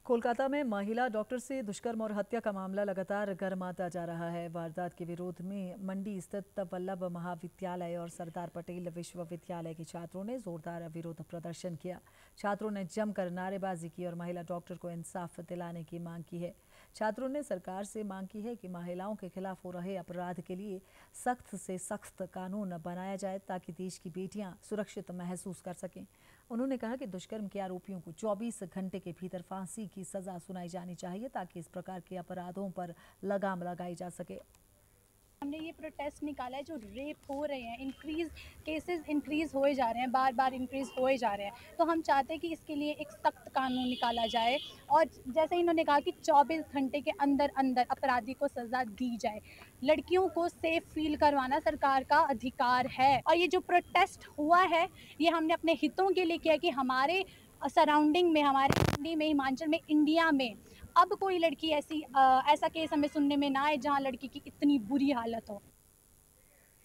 कोलकाता में महिला डॉक्टर से दुष्कर्म और हत्या का मामला लगातार गर्माता जा रहा है। वारदात के विरोध में मंडी स्थित वल्लभ महाविद्यालय और सरदार पटेल विश्वविद्यालय के छात्रों ने जोरदार विरोध प्रदर्शन किया। छात्रों ने जमकर नारेबाजी की और महिला डॉक्टर को इंसाफ दिलाने की मांग की है। छात्रों ने सरकार से मांग की है कि महिलाओं के खिलाफ हो रहे अपराध के लिए सख्त से सख्त कानून बनाया जाए ताकि देश की बेटियां सुरक्षित महसूस कर सकें। उन्होंने कहा कि दुष्कर्म के आरोपियों को 24 घंटे के भीतर फांसी की सजा सुनाई जानी चाहिए ताकि इस प्रकार के अपराधों पर लगाम लगाई जा सके। हमने ये प्रोटेस्ट निकाला है, जो रेप हो रहे हैं, केसेस इंक्रीज़ होए जा रहे हैं, बार बार इंक्रीज़ होए जा रहे हैं। तो हम चाहते हैं कि इसके लिए एक सख्त कानून निकाला जाए और जैसे इन्होंने कहा कि 24 घंटे के अंदर अंदर अपराधी को सज़ा दी जाए। लड़कियों को सेफ फील करवाना सरकार का अधिकार है और ये जो प्रोटेस्ट हुआ है ये हमने अपने हितों के लिए किया कि हमारे सराउंडिंग में, हमारे मंडी में, हिमाचल में, इंडिया में अब कोई लड़की ऐसा केस हमें सुनने में ना आए जहां लड़की की इतनी बुरी हालत हो।